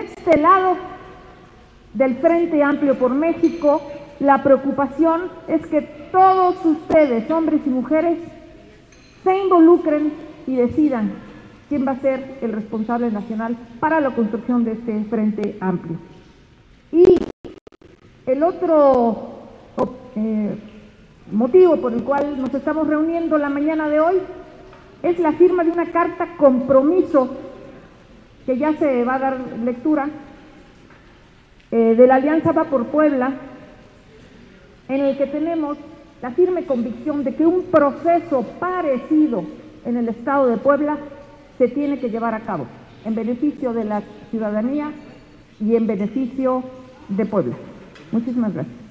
este lado del Frente Amplio por México, la preocupación es que todos ustedes, hombres y mujeres, se involucren y decidan quién va a ser el responsable nacional para la construcción de este Frente Amplio. Y el otro motivo por el cual nos estamos reuniendo la mañana de hoy es la firma de una carta compromiso que ya se va a dar lectura de la Alianza Va por Puebla, en el que tenemos la firme convicción de que un proceso parecido en el estado de Puebla se tiene que llevar a cabo en beneficio de la ciudadanía y en beneficio de Puebla. Muchísimas gracias.